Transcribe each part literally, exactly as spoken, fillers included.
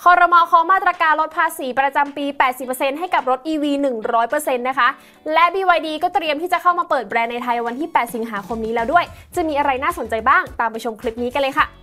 ครม.เคาะมาตรการลดภาษีประจำปี แปดสิบเปอร์เซ็นต์ ให้กับรถ อี วี หนึ่งร้อยเปอร์เซ็นต์ นะคะและ บี วาย ดี ก็เตรียมที่จะเข้ามาเปิดแบรนด์ในไทยวันที่ แปด สิงหาคมนี้แล้วด้วยจะมีอะไรน่าสนใจบ้างตามไปชมคลิปนี้กันเลยค่ะ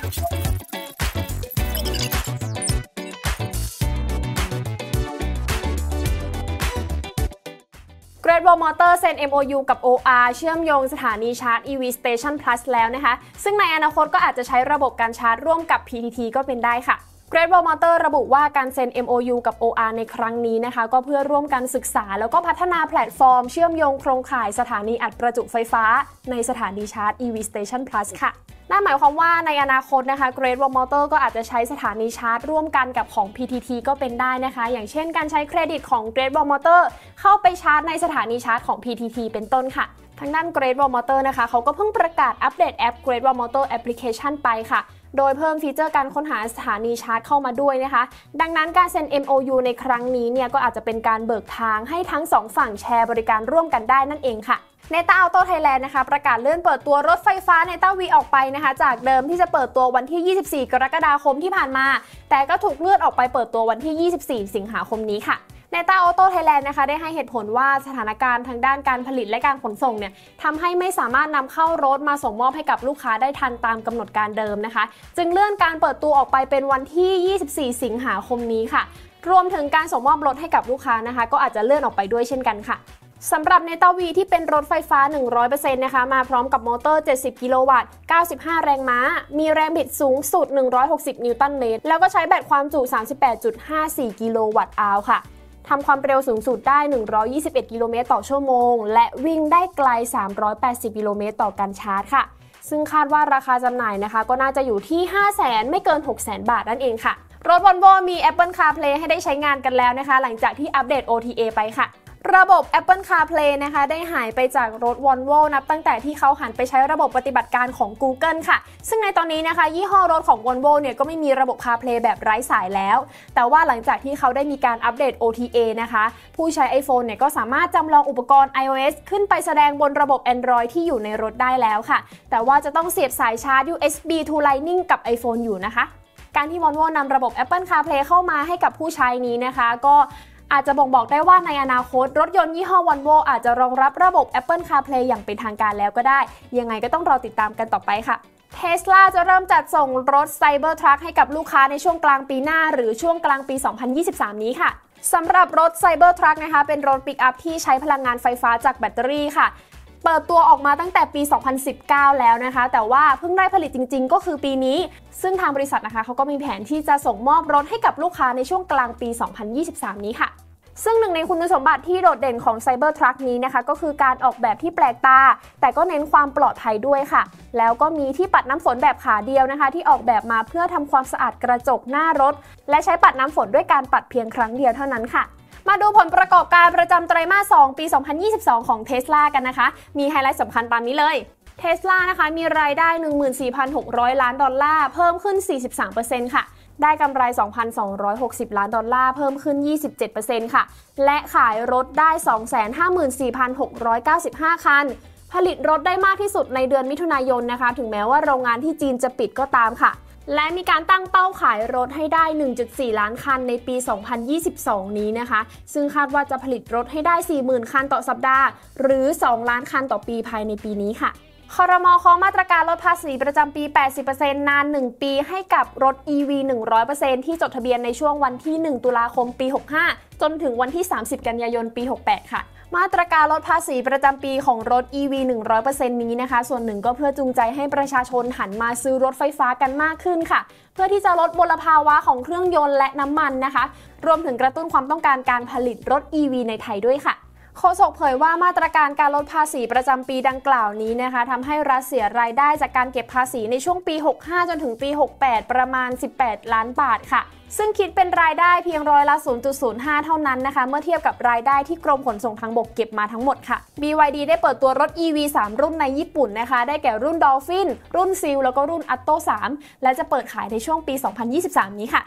Great Wall Motors เซ็น เอ็ม โอ ยู กับ โอ อาร์ เชื่อมโยงสถานีชาร์จ อี วี Station Plus แล้วนะคะซึ่งในอนาคตก็อาจจะใช้ระบบการชาร์จร่วมกับ พี ที ที ก็เป็นได้ค่ะ Great Wall Motors ระบุว่าการเซ็น เอ็ม โอ ยู กับ โอ อาร์ ในครั้งนี้นะคะก็เพื่อร่วมกันศึกษาแล้วก็พัฒนาแพลตฟอร์มเชื่อมโยงโครงข่ายสถานีอัดประจุไฟฟ้าในสถานีชาร์จ อี วี Station Plus ค่ะนั่นหมายความว่าในอนาคตนะคะ Great Wall Motors ก็อาจจะใช้สถานีชาร์จร่วมกันกับของ พี ที ที ก็เป็นได้นะคะอย่างเช่นการใช้เครดิตของ Great Wall Motors เข้าไปชาร์จในสถานีชาร์จของ พี ที ที เป็นต้นค่ะทางด้าน Great Wall Motors นะคะเขาก็เพิ่งประกาศอัปเดตแอป Great Wall Motors Application ไปค่ะโดยเพิ่มฟีเจอร์การค้นหาสถานีชาร์จเข้ามาด้วยนะคะดังนั้นการเซ็น เอ็ม โอ ยู ในครั้งนี้เนี่ยก็อาจจะเป็นการเบิกทางให้ทั้งสองฝั่งแชร์บริการร่วมกันได้นั่นเองค่ะNeta Auto Thailand นะคะประกาศเลื่อนเปิดตัวรถไฟฟ้า Neta V ออกไปนะคะจากเดิมที่จะเปิดตัววันที่ยี่สิบสี่กรกฎาคมที่ผ่านมาแต่ก็ถูกเลื่อนออกไปเปิดตัววันที่ยี่สิบสี่สิงหาคมนี้ค่ะNeta Auto Thailand นะคะได้ให้เหตุผลว่าสถานการณ์ทางด้านการผลิตและการขนส่งเนี่ยทำให้ไม่สามารถนำเข้ารถมาส่งมอบให้กับลูกค้าได้ทันตามกำหนดการเดิมนะคะจึงเลื่อนการเปิดตัวออกไปเป็นวันที่ยี่สิบสี่สิงหาคมนี้ค่ะรวมถึงการส่งมอบรถให้กับลูกค้านะคะก็อาจจะเลื่อนออกไปด้วยเช่นกันค่ะสำหรับ Neta V ที่เป็นรถไฟฟ้า หนึ่งร้อยเปอร์เซ็นต์ นะคะมาพร้อมกับมอเตอร์เจ็ดสิบกิโลวัตต์เก้าสิบห้าแรงม้ามีแรงบิดสูงสุดหนึ่งร้อยหกสิบนิวตันเมตรแล้วก็ใช้แบตความจุ สามสิบแปดจุดห้าสี่กิโลวัตต์อาวค่ะทำความเร็วสูงสุดได้หนึ่งร้อยยี่สิบเอ็ดกิโลเมตรต่อชั่วโมงและวิ่งได้ไกลสามร้อยแปดสิบกิโลเมตรต่อการชาร์จค่ะซึ่งคาดว่าราคาจำหน่ายนะคะก็น่าจะอยู่ที่ ห้าแสน ไม่เกิน หกแสน บาทนั่นเองค่ะรถ Volvo มี Apple CarPlay ให้ได้ใช้งานกันแล้วนะคะหลังจากที่อัปเดต โอ ที เอ ไปค่ะระบบ Apple CarPlay นะคะได้หายไปจากรถ Volvo นับตั้งแต่ที่เขาหันไปใช้ระบบปฏิบัติการของ Google ค่ะซึ่งในตอนนี้นะคะยี่ห้อรถของ Volvo เนี่ยก็ไม่มีระบบ CarPlay แบบไร้สายแล้วแต่ว่าหลังจากที่เขาได้มีการอัปเดต โอ ที เอ นะคะผู้ใช้ iPhone เนี่ยก็สามารถจำลองอุปกรณ์ iOS ขึ้นไปแสดงบนระบบ Android ที่อยู่ในรถได้แล้วค่ะแต่ว่าจะต้องเสียบสายชาร์จ ยู เอส บี to Lightning กับ iPhone อยู่นะคะการที่ Volvo นำระบบ Apple CarPlay เข้ามาให้กับผู้ใช้นี้นะคะก็อาจจะบ่งบอกได้ว่าในอนาคตรถยนต์ยี่ห้อ Volvo อาจจะรองรับระบบ Apple CarPlay อย่างเป็นทางการแล้วก็ได้ยังไงก็ต้องรอติดตามกันต่อไปค่ะ Tesla จะเริ่มจัดส่งรถ Cybertruck ให้กับลูกค้าในช่วงกลางปีหน้าหรือช่วงกลางปี สองพันยี่สิบสาม นี้ค่ะสำหรับรถ Cybertruck นะคะเป็นรถปิกอัพที่ใช้พลังงานไฟฟ้าจากแบตเตอรี่ค่ะเปิดตัวออกมาตั้งแต่ปี สองพันสิบเก้า แล้วนะคะแต่ว่าเพิ่งได้ผลิตจริงๆก็คือปีนี้ซึ่งทางบริษัทนะคะเขาก็มีแผนที่จะส่งมอบรถให้กับลูกค้าในช่วงกลางปี สองพันยี่สิบสาม นี้ค่ะซึ่งหนึ่งในคุณสมบัติที่โดดเด่นของ Cybertruck นี้นะคะก็คือการออกแบบที่แปลกตาแต่ก็เน้นความปลอดภัยด้วยค่ะแล้วก็มีที่ปัดน้ำฝนแบบขาเดียวนะคะที่ออกแบบมาเพื่อทำความสะอาดกระจกหน้ารถและใช้ปัดน้ำฝนด้วยการปัดเพียงครั้งเดียวเท่านั้นค่ะมาดูผลประกอบการประจำไตรมาส สอง ปี สองพันยี่สิบสอง ของ Tesla กันนะคะมีไฮไลท์สำคัญตามนี้เลย Tesla นะคะมีรายได้ หนึ่งหมื่นสี่พันหกร้อย ล้านดอลลาร์เพิ่มขึ้น สี่สิบสามเปอร์เซ็นต์ ค่ะได้กำไร สองพันสองร้อยหกสิบ ล้านดอลลาร์เพิ่มขึ้น ยี่สิบเจ็ดเปอร์เซ็นต์ ค่ะและขายรถได้ สองแสนห้าหมื่นสี่พันหกร้อยเก้าสิบห้า คันผลิตรถได้มากที่สุดในเดือนมิถุนายนนะคะถึงแม้ว่าโรงงานที่จีนจะปิดก็ตามค่ะและมีการตั้งเป้าขายรถให้ได้ หนึ่งจุดสี่ ล้านคันในปี สองพันยี่สิบสอง นี้นะคะซึ่งคาดว่าจะผลิตรถให้ได้ สี่หมื่น คันต่อสัปดาห์หรือ สอง ล้านคันต่อปีภายในปีนี้ค่ะครม.เคาะมาตรการลดภาษีประจำปี แปดสิบเปอร์เซ็นต์ นาน หนึ่ง ปีให้กับรถ อี วี หนึ่งร้อยเปอร์เซ็นต์ ที่จดทะเบียนในช่วงวันที่ หนึ่ง ตุลาคม ปี หกสิบห้า จนถึงวันที่ สามสิบ กันยายน ปี หกสิบแปด ค่ะมาตรการลดภาษีประจำปีของรถ อี วี หนึ่งร้อยเปอร์เซ็นต์ นี้นะคะส่วนหนึ่งก็เพื่อจูงใจให้ประชาชนหันมาซื้อรถไฟฟ้ากันมากขึ้นค่ะเพื่อที่จะลดมลภาวะของเครื่องยนต์และน้ำมันนะคะรวมถึงกระตุ้นความต้องการการผลิตรถ อี วี ในไทยด้วยค่ะโฆษกเผยว่ามาตรการการลดภาษีประจำปีดังกล่าวนี้นะคะทำให้รัฐเสียรายได้จากการเก็บภาษีในช่วงปี หกสิบห้า จนถึงปี หกสิบแปด ประมาณ สิบแปด ล้านบาทค่ะซึ่งคิดเป็นรายได้เพียงร้อยละ ศูนย์จุดศูนย์ห้า เท่านั้นนะคะเมื่อเทียบกับรายได้ที่กรมขนส่งทางบกเก็บมาทั้งหมดค่ะ บี วาย ดี ได้เปิดตัวรถ อี วี สาม รุ่นในญี่ปุ่นนะคะได้แก่รุ่น Dolphin รุ่น Seal แล้วก็รุ่น Atto สามและจะเปิดขายในช่วงปี สองพันยี่สิบสาม นี้ค่ะ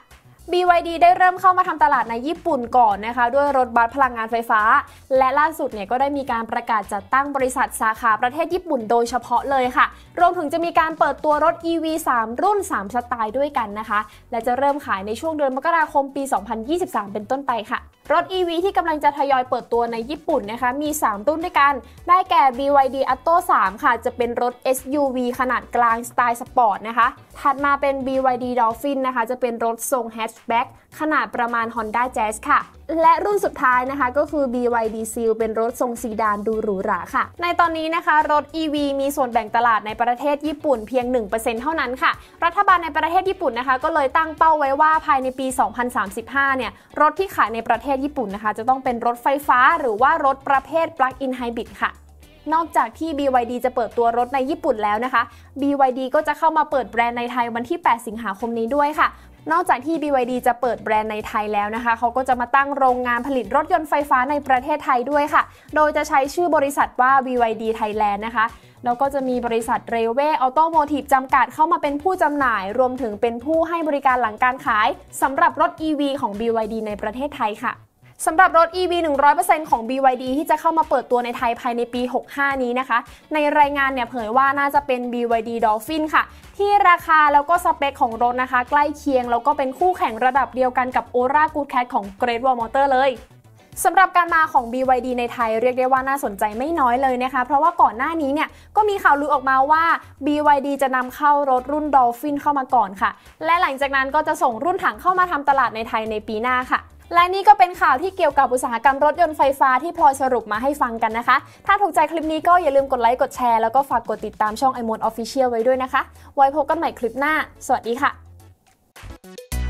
บี วาย ดี ได้เริ่มเข้ามาทำตลาดในญี่ปุ่นก่อนนะคะด้วยรถบัสพลังงานไฟฟ้าและล่าสุดเนี่ยก็ได้มีการประกาศจัดตั้งบริษัทสาขาประเทศญี่ปุ่นโดยเฉพาะเลยค่ะรวมถึงจะมีการเปิดตัวรถ อี วี สาม รุ่นสามสไตล์ด้วยกันนะคะและจะเริ่มขายในช่วงเดือนมกราคมปีสองพันยี่สิบสามเป็นต้นไปค่ะรถ อี วี ที่กำลังจะทยอยเปิดตัวในญี่ปุ่นนะคะมีสามรุ่นด้วยกันได้แก่ บี วาย ดี Atto สามค่ะจะเป็นรถ เอส ยู วี ขนาดกลางสไตล์สปอร์ตนะคะถัดมาเป็น บี วาย ดี Dolphin นะคะจะเป็นรถทรงแฮชแบ็กขนาดประมาณ Honda Jazz ค่ะและรุ่นสุดท้ายนะคะก็คือ บี วาย ดี Seal เป็นรถทรงซีดานดูหรูหราค่ะในตอนนี้นะคะรถ อี วี มีส่วนแบ่งตลาดในประเทศญี่ปุ่นเพียง หนึ่งเปอร์เซ็นต์ เท่านั้นค่ะรัฐบาลในประเทศญี่ปุ่นนะคะก็เลยตั้งเป้าไว้ว่าภายในปี สองพันสามสิบห้า เนี่ยรถที่ขายในประเทศญี่ปุ่นนะคะจะต้องเป็นรถไฟฟ้าหรือว่ารถประเภท Plug-in Hybrid ค่ะนอกจากที่ บี วาย ดี จะเปิดตัวรถในญี่ปุ่นแล้วนะคะ บี วาย ดี ก็จะเข้ามาเปิดแบรนด์ในไทยวันที่ แปด สิงหาคมนี้ด้วยค่ะนอกจากที่ บี วาย ดี จะเปิดแบรนด์ในไทยแล้วนะคะเขาก็จะมาตั้งโรงงานผลิตรถยนต์ไฟฟ้าในประเทศไทยด้วยค่ะโดยจะใช้ชื่อบริษัทว่า บี วาย ดี Thailand นะคะแล้วก็จะมีบริษัท Railway Automotive จำกัดเข้ามาเป็นผู้จำหน่ายรวมถึงเป็นผู้ให้บริการหลังการขายสำหรับรถ อี วี ของ บี วาย ดี ในประเทศไทยค่ะสำหรับรถ อี วี หนึ่งร้อยเปอร์เซ็นต์ ของ บี วาย ดี ที่จะเข้ามาเปิดตัวในไทยภายในปี หกสิบห้า นี้นะคะในรายงานเนี่ยเผยว่าน่าจะเป็น บี วาย ดี Dolphin ค่ะที่ราคาแล้วก็สเปคของรถนะคะใกล้เคียงแล้วก็เป็นคู่แข่งระดับเดียวกันกับ Ora Good Cat ของ Great Wall Motor เลยสำหรับการมาของ บี วาย ดี ในไทยเรียกได้ว่าน่าสนใจไม่น้อยเลยนะคะเพราะว่าก่อนหน้านี้เนี่ยก็มีข่าวลือออกมาว่า บี วาย ดี จะนำเข้ารถรุ่น Dolphin เข้ามาก่อนค่ะและหลังจากนั้นก็จะส่งรุ่นถังเข้ามาทำตลาดในไทยในปีหน้าค่ะและนี่ก็เป็นข่าวที่เกี่ยวกับอุตสาหกรรมรถยนต์ไฟฟ้าที่พลอยสรุปมาให้ฟังกันนะคะถ้าถูกใจคลิปนี้ก็อย่าลืมกดไลค์กดแชร์แล้วก็ฝากกดติดตามช่อง iMode Official ไว้ด้วยนะคะไว้พบกันใหม่คลิปหน้าสวัสดีค่ะ